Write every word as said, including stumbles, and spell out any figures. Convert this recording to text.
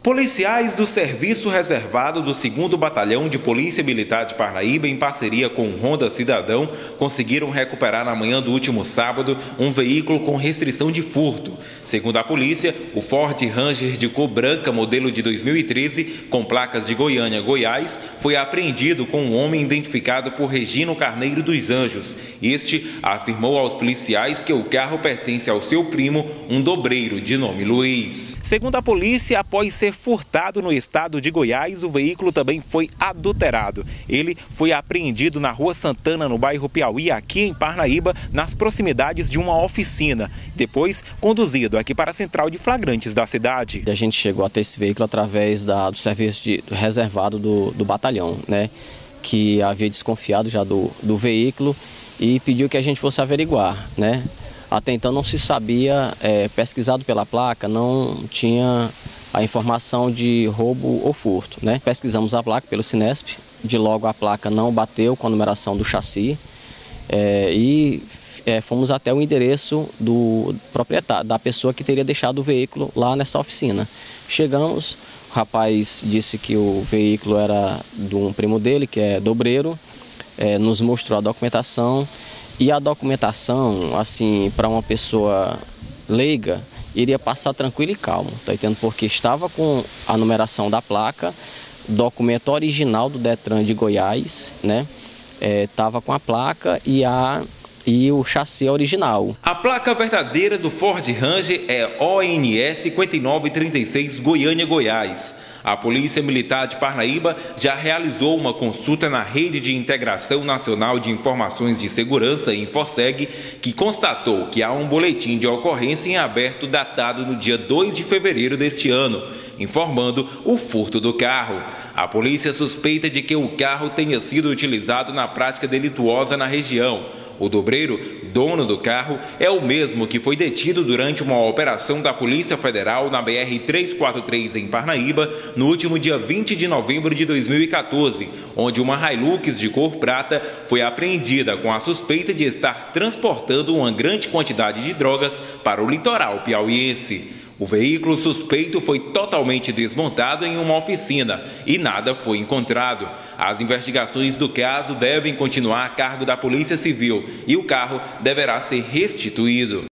Policiais do Serviço Reservado do segundo Batalhão de Polícia Militar de Parnaíba, em parceria com o Ronda Cidadão, conseguiram recuperar na manhã do último sábado um veículo com restrição de furto. Segundo a polícia, o Ford Ranger de cor branca, modelo de dois mil e treze, com placas de Goiânia, Goiás, foi apreendido com um homem identificado por Regino Carneiro dos Anjos. Este afirmou aos policiais que o carro pertence ao seu primo, um dobreiro de nome Luiz. Segundo a polícia, após ser furtado no estado de Goiás, o veículo também foi adulterado. Ele foi apreendido na Rua Santana, no bairro Piauí, aqui em Parnaíba, nas proximidades de uma oficina. Depois, conduzido aqui para a central de flagrantes da cidade. A gente chegou até esse veículo através da, do serviço de, do reservado do, do batalhão, né, que havia desconfiado já do, do veículo e pediu que a gente fosse averiguar, né. Até então não se sabia, é, pesquisado pela placa, não tinha a informação de roubo ou furto, né? Pesquisamos a placa pelo Sinesp, de logo a placa não bateu com a numeração do chassi é, e é, fomos até o endereço do proprietário, da pessoa que teria deixado o veículo lá nessa oficina. Chegamos, o rapaz disse que o veículo era de um primo dele, que é dobreiro, é, nos mostrou a documentação e a documentação, assim, para uma pessoa leiga, iria passar tranquilo e calmo, tá entendendo? Porque estava com a numeração da placa, documento original do Detran de Goiás, né? Estava é, com a placa e, a, e o chassi original. A placa verdadeira do Ford Ranger é O N S cinquenta e nove trinta e seis Goiânia, Goiás. A Polícia Militar de Parnaíba já realizou uma consulta na Rede de Integração Nacional de Informações de Segurança, Infoseg, que constatou que há um boletim de ocorrência em aberto datado no dia dois de fevereiro deste ano, informando o furto do carro. A polícia suspeita de que o carro tenha sido utilizado na prática delituosa na região. O dobreiro, dono do carro, é o mesmo que foi detido durante uma operação da Polícia Federal na B R trezentos e quarenta e três em Parnaíba, no último dia vinte de novembro de dois mil e quatorze, onde uma Hilux de cor prata foi apreendida com a suspeita de estar transportando uma grande quantidade de drogas para o litoral piauiense. O veículo suspeito foi totalmente desmontado em uma oficina e nada foi encontrado. As investigações do caso devem continuar a cargo da Polícia Civil e o carro deverá ser restituído.